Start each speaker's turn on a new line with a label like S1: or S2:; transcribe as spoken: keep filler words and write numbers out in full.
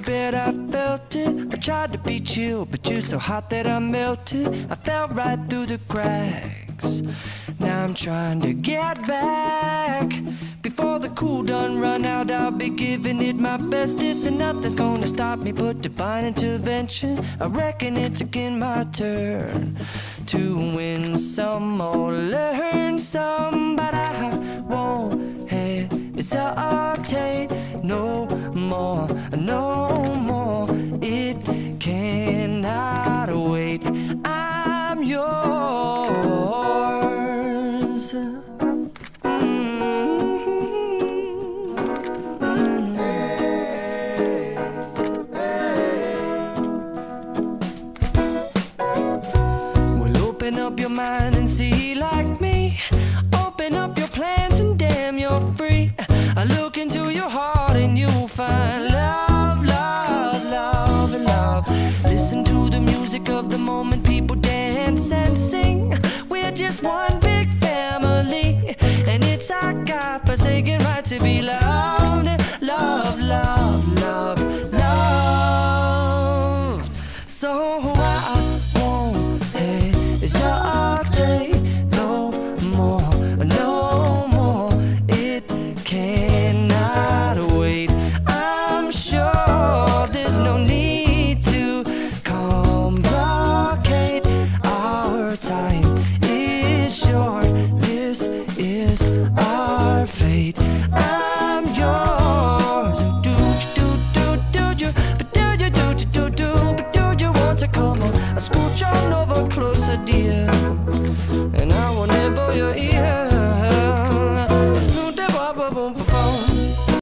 S1: bed, I felt it. I tried to be chill, but you're so hot that I melted. I fell right through the cracks. Now I'm trying to get back. Before the cool done run out, I'll be giving it my bestest, and nothing's gonna stop me but divine intervention. I reckon it's again my turn to win some or learn some, but I won't hesitate no more, no more. It cannot wait. I'm yours. Open up your mind and see like me. Open up your plans and damn, you're free. I look into your heart and you'll find love, love, love, and love. Listen to the music of the moment, people dance and sing. We're just one big family, and it's our God-forsaken right to be loved. Love, love, love, love. So I won't hesitate no more, no more. It cannot wait. I'm sure there's no need to complicate. Our time is short. This is our fate. I'm yours. Do do do do you? But do you do do do do? But do you want to come on? I scooch on over closer, dear.